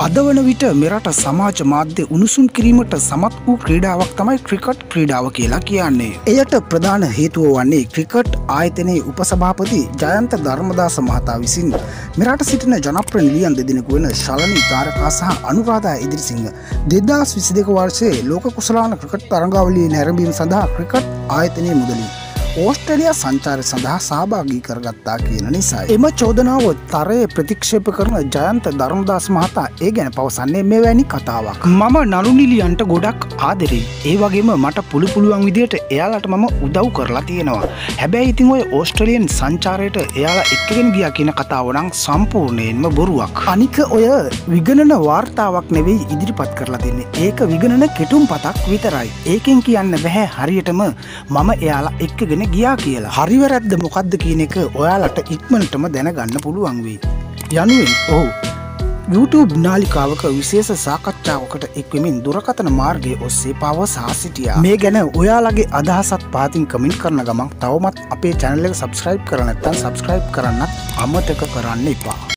අද වන විට මෙරට සමාජ මාධ්‍ය උණුසුම් කිරීමට සමත් වූ ක්‍රීඩාවක් තමයි ක්‍රිකට් ක්‍රීඩාව කියලා කියන්නේ. එයට ප්‍රධාන හේතුව වන්නේ ක්‍රිකට් ආයතනයේ උපසභාපති ජයන්ත ධර්මදාස මහතා විසින් මෙරට සිටින ජනප්‍රිය නිලියන් දෙදෙනෙකු වන ශලනී තාරකා සහ අනුරාධා ඉදිරිසිංහ 2022 වර්ෂයේ ලෝක කුසලාන ක්‍රිකට් තරඟාවලියේ නැරඹීම සඳහා ක්‍රිකට් ආයතනයේ මුදලින් ඕස්ට්‍රේලියා සංචාරය සඳහා සහභාගී කරගත්තා කියන නිසා එම චෝදනාව තරයේ ප්‍රතික්ෂේප කරන ජයන්ත ධර්මදාස මහතා ඒ ගැන පවසන්නේ මෙවැනි කතාවක්. මම නළු නිලියන්ට ගොඩක් ආදරෙයි. ඒ වගේම මට පුළුවන් විදියට එයාලට මම උදව් කරලා තියෙනවා. හැබැයි ඉතින් ඔය ඕස්ට්‍රේලියන් සංචාරයට එයාලා එක්කගෙන ගියා කියන කතාව නම් සම්පූර්ණයෙන්ම බොරුවක්. අනික ඔය විගණන වාර්තාවක් නෙවෙයි ඉදිරිපත් කරලා දෙන්නේ. ඒක විගණන කෙටුම්පතක් විතරයි. ඒකෙන් කියන්න බෑ හරියටම මම එයාලා එක්කගෙන ගියා කියලා. හරි වැරද්ද මොකද්ද කියන එක ඔයාලට ඉක්මනටම දැනගන්න පුළුවන් වෙයි. යනුවෙන් ඔහු YouTube නාලිකාවක විශේෂ සාකච්ඡාවකට එක්වෙමින් දුරකථන මාර්ගයේ ඔස්සේ පවසා සිටියා. මේ ගැන ඔයාලගේ අදහසක් පහතින් කමෙන්ට් කරන ගමන් තවමත් අපේ channel එක subscribe කරලා නැත්නම් subscribe කරන්නත් අමතක කරන්න එපා.